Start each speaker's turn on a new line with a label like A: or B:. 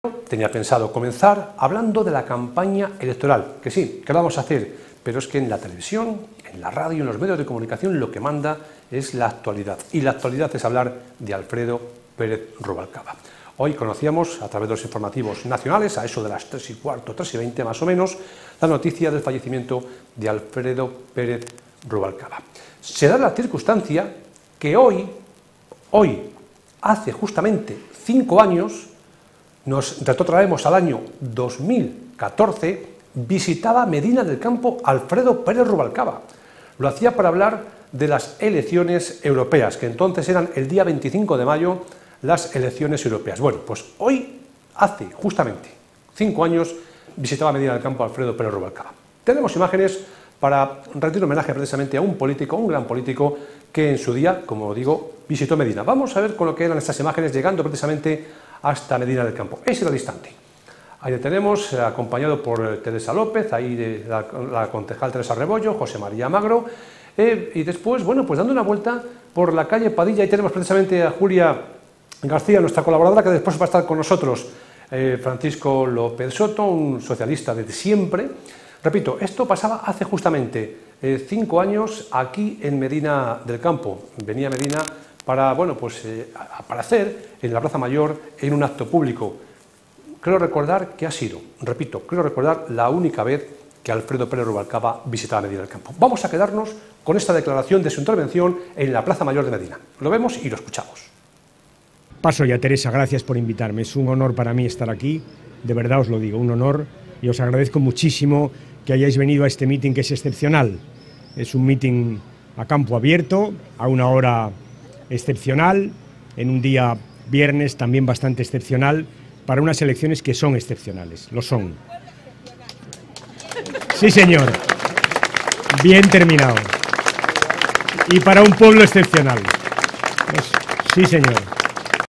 A: Tenía pensado comenzar hablando de la campaña electoral, que sí, que lo vamos a hacer, pero es que en la televisión, en la radio, en los medios de comunicación lo que manda es la actualidad, y la actualidad es hablar de Alfredo Pérez Rubalcaba. Hoy conocíamos, a través de los informativos nacionales, a eso de las 3:15, 3:20 más o menos, la noticia del fallecimiento de Alfredo Pérez Rubalcaba. Se da la circunstancia que hoy, hace justamente 5 años, nos retrotraemos al año 2014, visitaba Medina del Campo Alfredo Pérez Rubalcaba. Lo hacía para hablar de las elecciones europeas, que entonces eran el día 25 de mayo, las elecciones europeas. Bueno, pues hoy, hace justamente 5 años, visitaba Medina del Campo Alfredo Pérez Rubalcaba. Tenemos imágenes para rendir homenaje precisamente a un político, un gran político, que en su día, como digo, visitó Medina. Vamos a ver con lo que eran estas imágenes, llegando precisamente hasta Medina del Campo. Ese era el instante. Ahí le tenemos, acompañado por Teresa López, ahí la concejal Teresa Rebollo, José María Magro, y después, bueno, pues dando una vuelta por la calle Padilla, ahí tenemos precisamente a Julia García, nuestra colaboradora, que después va a estar con nosotros, Francisco López Soto, un socialista desde siempre. Repito, esto pasaba hace justamente 5 años aquí en Medina del Campo. Venía Medina para, bueno, pues aparecer en la Plaza Mayor en un acto público. Creo recordar que ha sido, repito, creo recordar la única vez que Alfredo Pérez Rubalcaba visitaba Medina del Campo. Vamos a quedarnos con esta declaración de su intervención en la Plaza Mayor de Medina. Lo vemos y lo escuchamos.
B: Paso ya, Teresa, gracias por invitarme. Es un honor para mí estar aquí, de verdad os lo digo, un honor, y os agradezco muchísimo que hayáis venido a este meeting que es excepcional. Es un meeting a campo abierto, a una hora excepcional, en un día viernes también bastante excepcional, para unas elecciones que son excepcionales, lo son. Sí, señor, bien terminado. Y para un pueblo excepcional. Sí, señor.